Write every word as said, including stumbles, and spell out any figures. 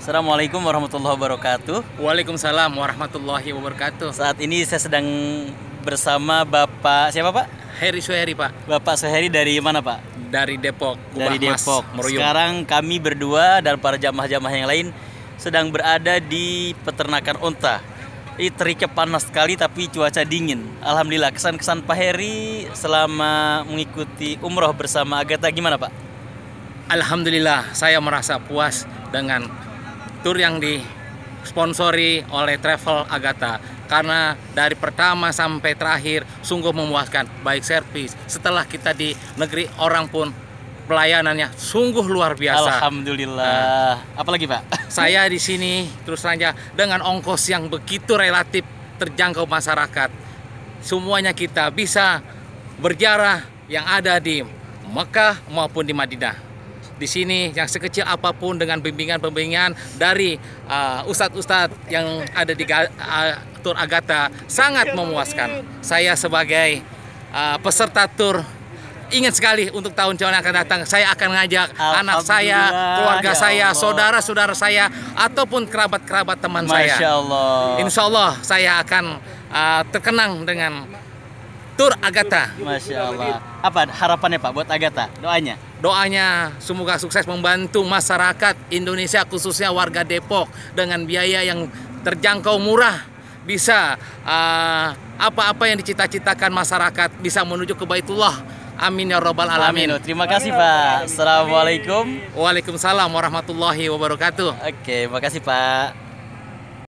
Assalamualaikum warahmatullahi wabarakatuh. Waalaikumsalam warahmatullahi wabarakatuh. Saat ini saya sedang bersama Bapak siapa Pak? Heri Suheri Pak. Bapak Suheri dari mana Pak? Dari Depok. Dari Kubah Mas, Depok. Meruyung. Sekarang kami berdua dan para jamaah-jamaah yang lain sedang berada di peternakan onta. Ini teriknya panas sekali tapi cuaca dingin. Alhamdulillah, kesan-kesan Pak Heri selama mengikuti umroh bersama Agatha gimana Pak? Alhamdulillah, saya merasa puas dengan tur yang disponsori oleh Travel Agatha. Karena dari pertama sampai terakhir sungguh memuaskan. Baik servis, setelah kita di negeri orang pun pelayanannya sungguh luar biasa. Alhamdulillah. Nah, apalagi Pak? Saya di sini terus saja dengan ongkos yang begitu relatif terjangkau masyarakat. Semuanya kita bisa berziarah yang ada di Mekah maupun di Madinah. Di sini yang sekecil apapun dengan bimbingan-bimbingan dari uh, ustadz-ustadz yang ada di uh, tur Agatha sangat memuaskan. Saya sebagai uh, peserta tur ingin sekali untuk tahun-tahun yang akan datang saya akan ngajak anak saya, keluarga ya saya, Allah. saudara-saudara saya ataupun kerabat-kerabat teman saya. Masya Allah. Insya Allah saya akan uh, terkenang dengan tur Agatha. Masya Allah. Apa harapannya Pak buat Agatha? Doanya? Doanya semoga sukses membantu masyarakat Indonesia khususnya warga Depok dengan biaya yang terjangkau murah, bisa apa-apa uh, yang dicita-citakan masyarakat bisa menuju ke Baitullah. Amin ya robbal alamin. Amin. Terima kasih Pak. Assalamualaikum. Waalaikumsalam warahmatullahi wabarakatuh. Oke, makasih Pak.